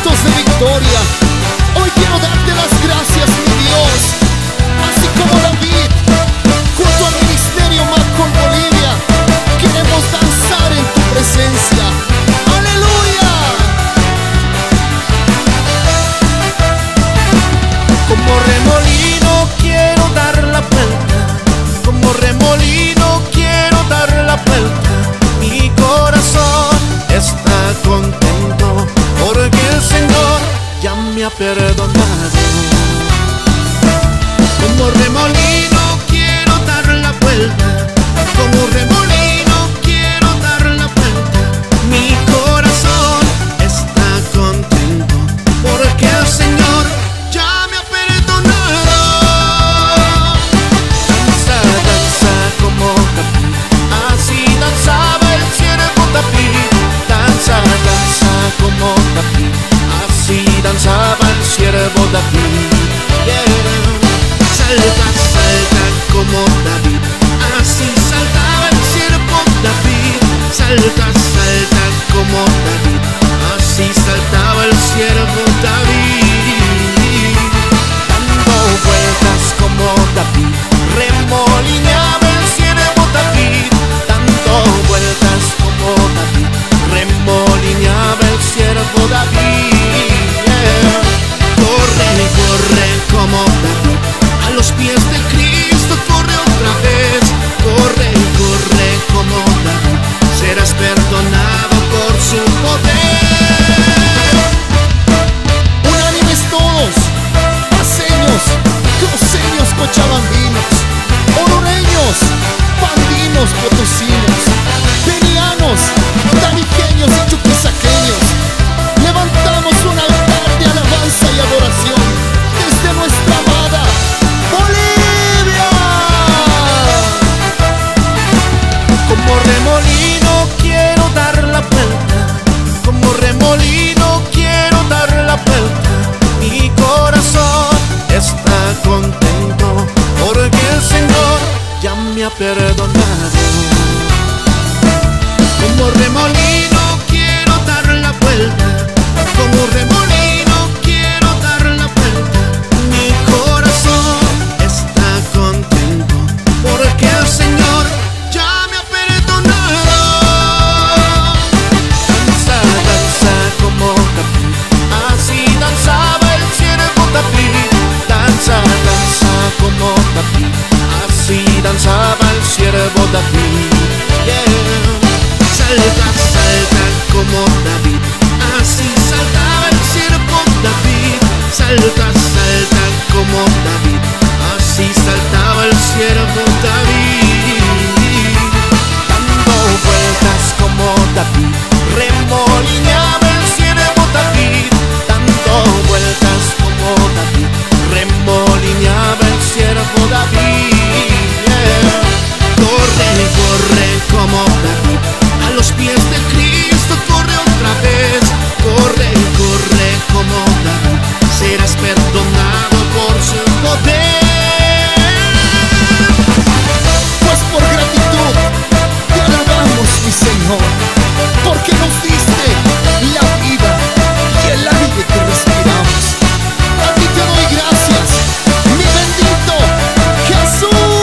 gritos de victoria. Hoy quiero darte las gracias, mi Dios. Así como David, junto al ministerio Macon Bolivia, queremos danzar en tu presencia. ¡Aleluya! Como remolino quiero dar la vuelta, como remolino quiero dar la vuelta. Mi corazón está contento porque el Señor ya me ha perdonado. Como remolino quiero dar la vuelta, como remolino quiero dar la vuelta. Mi corazón está contento porque el Señor ya me ha perdonado. Danza, danza como David, así danzaba el siervo David. Danza, danza como David, así danzaba el siervo David. Yeah. Salta, salta como David, así saltaba el siervo David. Salta, salta como David, así saltaba el siervo David. Dando vueltas como David, remolineaba el siervo David. Dando vueltas como David, remolineaba el siervo David. Yeah. Corre, corre como David, a los pies de Cristo corre otra vez. Corre, corre como David, serás perdonado por su poder. Unánimes todos, paseños, cruceños, cochabambinos, orureños, pandinos, potosinos, penianos, tarijeños y chuquisaqueños. Levantamos un altar de alabanza y adoración desde nuestra amada Bolivia. Como remolino quiero dar la vuelta, como remolino quiero dar la vuelta. Mi corazón está contento porque el Señor ya me ha perdonado. Como remolino quiero dar la vuelta, como remolino quiero dar la vuelta. Mi corazón está contento porque el Señor ya me ha perdonado. Danza, danza como David, así danzaba el siervo David. Danza, danza como David, así danzaba el siervo David. Yeah. Salta, salta como David, así saltaba el siervo David. Salta, salta como David, así saltaba el siervo David. Dando vueltas como David, remolineaba el siervo David. Dando vueltas como David, remolineaba el siervo David. Yeah. Corre, corre como David, a los pies de Cristo corre otra vez. Corre, corre como David, serás perdonado por su poder. Pues por gratitud te alabamos, mi Señor, porque nos diste la vida y el aire que respiramos. A ti te doy gracias, mi bendito Jesús.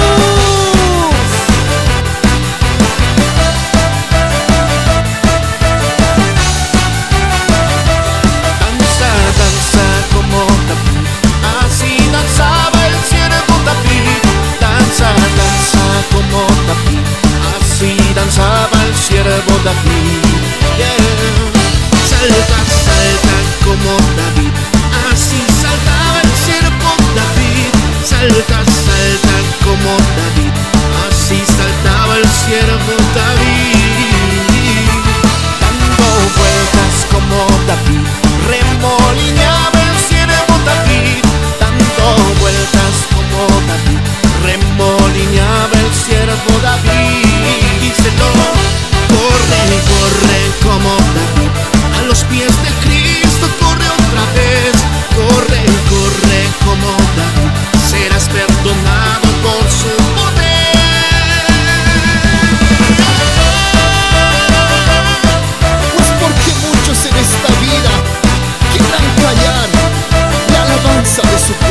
Danza, danza como David, así danzaba el siervo David. Danza, danza como David, así danzaba el siervo David. Yeah. Salta, salta como David, así saltaba el siervo David. Salta, salta como David, así saltaba el siervo David. Dando vueltas como David, remolineaba el siervo David. Dando vueltas como David, remolineaba el siervo David. Díselo. Corre, corre como David, a los pies de Cristo corre otra vez. Corre, corre como David, serás perdonado por su poder. Pues porque muchos en esta vida casa de su